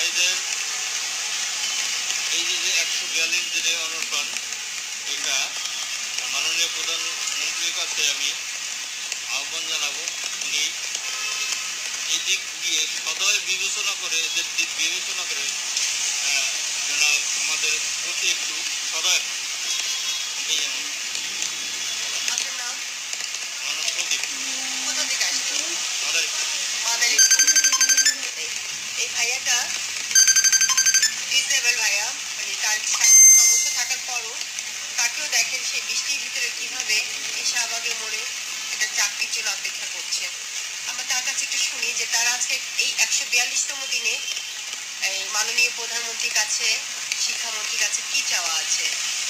ভাইদের এই যে 142 দিনের অনশন, এটা মাননীয় প্রধানমন্ত্রীর কাছে আমি আহ্বান জানাবো, উনি এই দিক দিয়ে সদয় বিবেচনা করে, এদের দিক বিবেচনা করে যেন আমাদের প্রতি একটু সদয়। এই যেমন আপনার নাম? আমার নাম প্রদীপ। কোথা থেকে আসছেন? মাদারী। এই ভাইয়াটা ডিসেবল ভাইয়া, মানে তার সমস্যা থাকার পরও তাকেও দেখেন সেই বৃষ্টির ভিতরে কিভাবে এই শাহবাগের মোড়ে একটা চাকরির জন্য অপেক্ষা করছে। আমরা তার কাছে একটু শুনি যে তার আজকে এই 142তম দিনে এই মাননীয় প্রধানমন্ত্রীর কাছে, শিক্ষামন্ত্রীর কাছে কি চাওয়া আছে?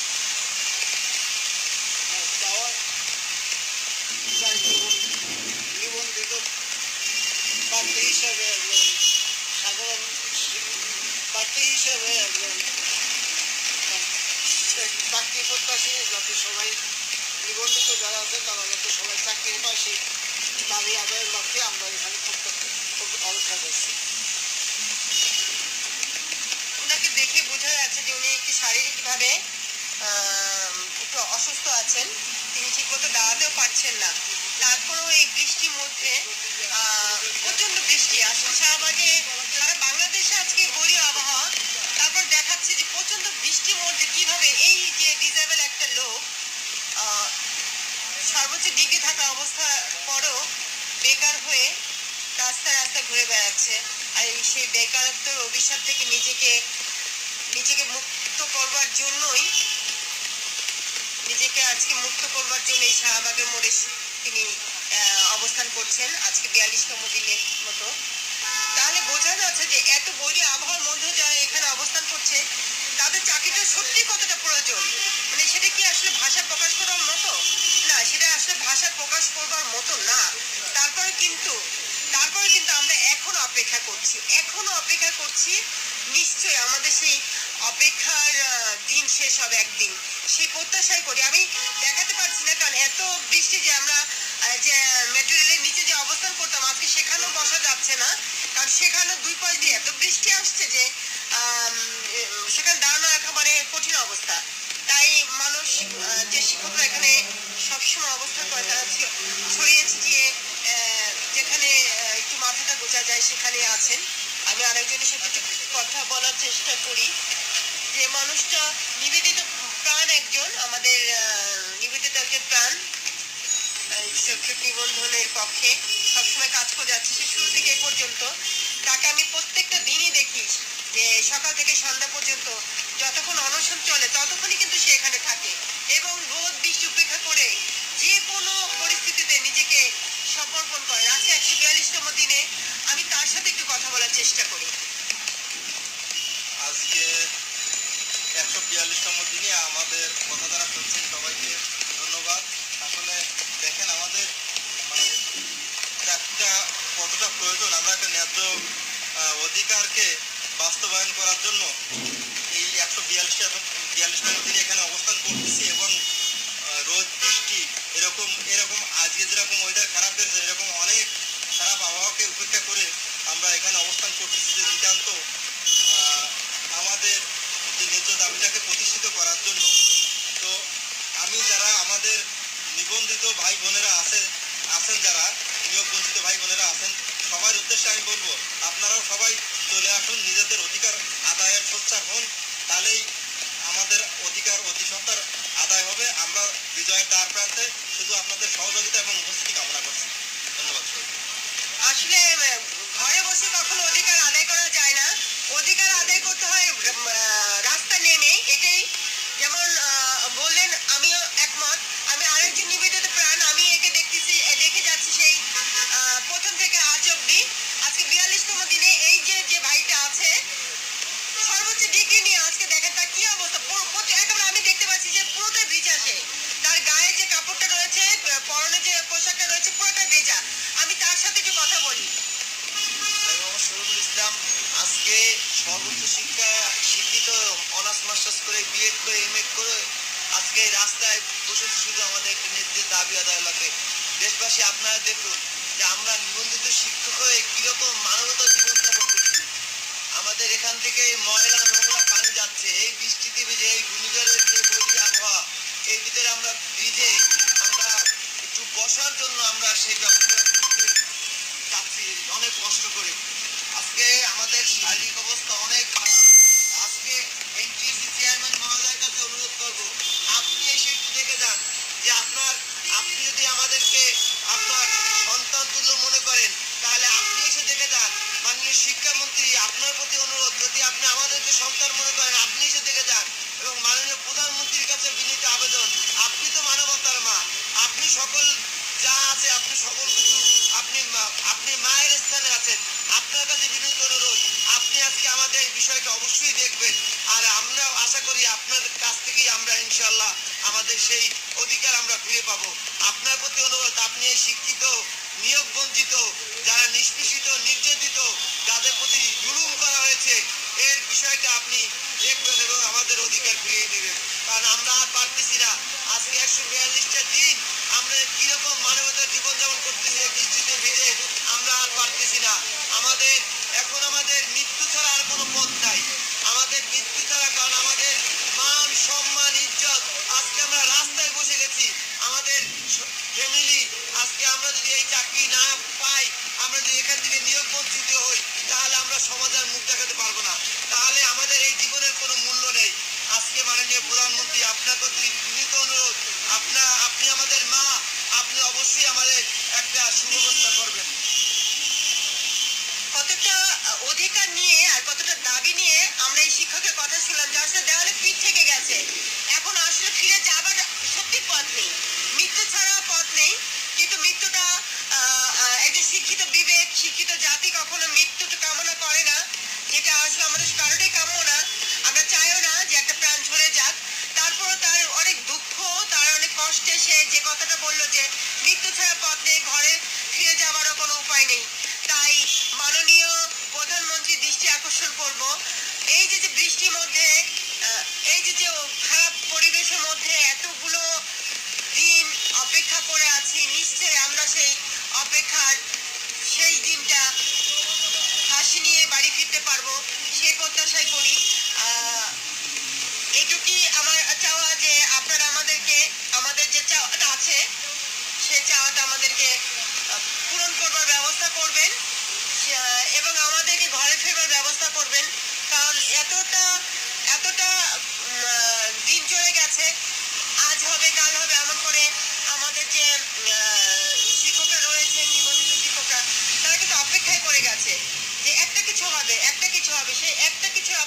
নিবন্ধিত প্রার্থী হিসেবে একজন সাধারণ প্রার্থী হিসেবে একজন চাকরি প্রত্যাশী, যাতে সবাই নিবন্ধিত যারা আছে তারা যাতে সবাই চাকরি পায় সেই দাবি আদায়ের লক্ষ্যে আমরা এখানে অপেক্ষা করছি। ওনাকে দেখে বোঝা যাচ্ছে যে উনি একটু শারীরিকভাবে একটু অসুস্থ আছেন, তিনি ঠিক মতো দাঁড়াতেও পারছেন না। তারপরেও এই বৃষ্টির মধ্যে প্রচন্ড বৃষ্টি আসলে শাহবাগে, সারা বাংলাদেশে আজকে বৈরী আবহাওয়া, তারপর দেখাচ্ছে যে প্রচন্ড বৃষ্টির মধ্যে কিভাবে এই যে ডিসেবল একটা লোক সর্বোচ্চ ডিগ্রি থাকা অবস্থা পরেও বেকার হয়ে রাস্তায় রাস্তায় ঘুরে বেড়াচ্ছে। আর সেই বেকারত্বের অভিশাপ থেকে নিজেকে মুক্ত করবার জন্যই, নিজেকে আজকে মুক্ত করবার জন্য এই শাহবাগের মোড়ে তিনি অবস্থান করছেন আজকে 42তম দিনের মতো। তাহলে বোঝা যাচ্ছে যে এত বৈরী আবহাওয়ার মধ্যে যারা এখানে অবস্থান করছে তাদের চাকরিটা সত্যি কতটা প্রয়োজন, মানে সেটা কি আসলে ভাষা প্রকাশ করার মতো না, সেটা আসলে ভাষা প্রকাশ করবার মতো না। তারপরে কিন্তু আমরা এখনো অপেক্ষা করছি, নিশ্চয়ই আমাদের সেই অপেক্ষার দিন শেষ হবে একদিন, সেই প্রত্যাশাই করি। আমি দেখাতে পারছি না কারণ এত বৃষ্টি যে আমরা যে মেট্রো রেলের নিচে যে অবস্থান করতাম আজকে সেখানেও বসা যাচ্ছে না, কারণ সেখানে দুই পাশ দিয়ে এত বৃষ্টি আসছে যে সেখানে দাঁড়ানো একেবারে কঠিন অবস্থা। তাই মানুষ, যে শিক্ষকরা এখানে সবসময় অবস্থান করে, তারা ছড়িয়ে ছিটিয়ে যেখানে একটু মাথাটা গোছা যায় সেখানে আছেন। আমি আরেকজনের সাথে কথা বলার চেষ্টা করি, যে মানুষটা নিবেদিত প্রাণ, একজন আমাদের নিবেদিত একজন প্রাণ, শৈক্ষিক নিবন্ধনের পক্ষে সবসময় কাজ করে যাচ্ছে সে শুরু থেকে এ পর্যন্ত। তাকে আমি প্রত্যেকটা দিনই দেখি যে সকাল থেকে সন্ধ্যা পর্যন্ত যতক্ষণ অনশন চলে ততক্ষণই কিন্তু সে এখানে থাকে এবং রোদ বৃষ্টি উপেক্ষা করে যে কোনো পরিস্থিতিতে নিজেকে সমর্পণ করে। আজকে 142তম দিনে আমি তার সাথে একটু কথা বলার চেষ্টা করি। আজকে 142তম দিনে আমাদের কথা যারা শুনছেন সবাইকে ধন্যবাদ। আসলে দেখেন আমাদের মানে একটা কতটা প্রয়োজন, আমরা একটা ন্যায্য অধিকারকে বাস্তবায়ন করার জন্য এই 142তম দিনে এখানে অবস্থান করতেছি এবং রোদ বৃষ্টি এরকম আজকে যেরকম ওয়েদার খারাপ হয়েছে এরকম অনেক খারাপ আবহাওয়াকে উপেক্ষা করে আমরা এখানে অবস্থান করতেছি যে নিতান্ত আমাদের যে ন্যায্য দাবিটাকে প্রতিষ্ঠিত করার জন্য। তো আমি যারা আমাদের নিবন্ধিত ভাই বোনেরা আছেন যারা নিয়োগ বঞ্চিত ভাই বোনেরা আছেন সবার উদ্দেশ্যে আমি বলবো, আপনারাও সবাই চলে আসুন, নিজেদের অধিকার আদায়ের সোচ্চার হন, তাহলেই আমাদের অধিকার অতি সত্বর আদায় হবে। আমরা বিজয়ের দ্বার প্রান্তে শুধু আপনাদের সহযোগিতা এবং উপস্থিতি কামনা করছি। ধন্যবাদ। আসলে ঘরে বসে কখনো অধিকার আদায় করা যায় না, অধিকার আদায় করতে হয় রাস্তা নেমে। এটাই যেমন বললেন, আমিও একমত। আমি আরেকজন নিবেদিত প্রাণ, আমি একে দেখে যাচ্ছি সেই প্রথম থেকে আজ অব্দি। আজকে 42তম দিনে এই যে ভাইটা আছে সর্বোচ্চ ডিগ্রি নিয়ে, আজকে দেখেন তার কি অবস্থা, একেবারে আমি দেখতে পাচ্ছি যে পুরোটাই ভিজা, তার গায়ে যে কাপড়টা রয়েছে, পরনে যে পোশাকটা রয়েছে পুরোটাই ভেজা। আমি তার সাথে একটু কথা বলি। শরীফুল ইসলাম, আজকে সর্বোচ্চ শিক্ষিত অনার্স মাস্টার্স করে বিএড করে এমএ করে আজকে রাস্তায় বসেছি শুধু আমাদের একটি ন্যায্য দাবি আদায় লাগে। দেশবাসী আপনারা দেখুন যে আমরা নিবন্ধিত শিক্ষক হয়ে কিরকম মানবতার জীবনযাপন করছি। আমাদের এখানে থেকে ময়লা নোংরা পানি যাচ্ছে, এই বৃষ্টিতে ভিজে, এই ঘূর্ণিঝড়ের যে বৈরী আবহাওয়া, এর ভিতরে আমরা ভিজে আমরা একটু বসার জন্য আমরা সেই ব্যবস্থা করতে যাচ্ছি অনেক কষ্ট করে। আজকে আমাদের শারীরিক অবস্থা অনেক খারাপ। আজকে এনটিএসসি চেয়ারম্যান মহোদয়ের কাছে অনুরোধ করব, আপনি এসে একটু দেখে যান যে আপনি যদি আমাদেরকে আপনার সন্তান তুল্য মনে করেন, তাহলে আপনি এসে দেখে যান। মাননীয় শিক্ষামন্ত্রী, আপনার প্রতি অনুরোধ, যদি আপনি আমাদেরকে সন্তান মনে করেন, আপনি এসে দেখে যান। এবং মাননীয় প্রধানমন্ত্রীর কাছে বিনীত আবেদন, আপনি তো মানবতার মা, আপনি সকল যা আছে, আপনি সকল কিছু, আপনি মায়ের স্থানে আছেন। আপনার কাছে বিনীত অনুরোধ, আপনি আজকে আমাদের এই বিষয়টা অবশ্যই দেখবেন। আর আমরা আশা করি আপনার কাছ থেকেই আমরা ইনশাল্লাহ আমাদের সেই অধিকার আমরা ফিরে পাবো। আপনার প্রতি অনুরোধ, আপনি এই শিক্ষিত, নিয়োগ বঞ্চিত, যারা নিষ্পেষিত, নির্যাতিত, যাদের প্রতি জুলুম করা হয়েছে, এর বিষয়টা আপনি দেখবেন এবং আমাদের অধিকার ফিরিয়ে দেবেন। কারণ আমরা আর পারতেছি না। আজকে 142টা দিন আমরা কিরকম মানবতার জীবনযাপন করতেছি এই বৃষ্টিতে ভিজে, আমরা আর পারতেছি না। আমাদের মৃত্যু ছাড়া আর কোনো পথ নাই। আমাদের মৃত্যু ছাড়া, কারণ আমাদের মান, সম্মান, ইজ্জত, আজকে আমরা রাস্তায় বসে গেছি। আমাদের ফ্যামিলি, আজকে আমরা যদি এই চাকরি না পাই, আমরা যদি এখান থেকে নিয়োগ বঞ্চিত হই, তাহলে আমরা সমাজের মুখ দেখাতে পারবো না। তাহলে আমাদের এই জীবনের কোনো মূল্য নেই। আজকে মাননীয় প্রধানমন্ত্রী, আপনার প্রতি বিনীত অনুরোধ, আপনি আমাদের মা, আপনি অবশ্যই আমাদের একটা সুব্যবস্থা করবেন। কতটা অধিকার নিয়ে আর কতটা দাবি নিয়ে আমরা এই শিক্ষকের কথা শুনলাম, যার সাথে দেওয়ালে পিঠ থেকে গেছে। এখন আসলে ফিরে যাবার সত্যি পথ নেই, মৃত্যু ছাড়া পথ নেই। কিন্তু মৃত্যুটা একজন শিক্ষিত বিবেক, শিক্ষিত জাতি কখনো মৃত্যুটা কামনা করে না, যেটা আসলে আমাদের কারোরই কাম্য না। আমরা চাইও না যে একটা প্রাণ ঝরে যাক। তারপরও তার অনেক দুঃখ, তার অনেক কষ্টে সে যে কথাটা বললো যে মৃত্যু ছাড়া পথ নেই, ঘরে ফিরে যাওয়ারও কোনো উপায় নেই। তাই মাননীয় প্রধানমন্ত্রীর দৃষ্টি আকর্ষণ করব, এই যে বৃষ্টির মধ্যে, এই যে খারাপ পরিবেশের মধ্যে এতগুলো দিন অপেক্ষা করে আছি, নিশ্চয়ই আমরা সেই অপেক্ষার সেই দিনটা হাসি নিয়ে বাড়ি ফিরতে পারবো, সেই প্রত্যাশাই করি। এটুকুই আমার চাওয়া যে আপনারা আমাদেরকে, আমাদের যে চাওয়াটা আছে সেই চাওয়াটা আমাদেরকে পূরণ করবার ব্যবস্থা করবেন এবং আমাদেরকে ঘরে ফেরবার ব্যবস্থা করবেন। কারণ এতটা দিন চলে গেছে, আজ হবে কাল হবে এমন করে আমাদের যে শিক্ষকরা রয়েছেন, নিবন্ধিত শিক্ষকরা, তারা কিন্তু অপেক্ষায় করে গেছে যে একটা কিছু হবে, সেই একটা কিছুর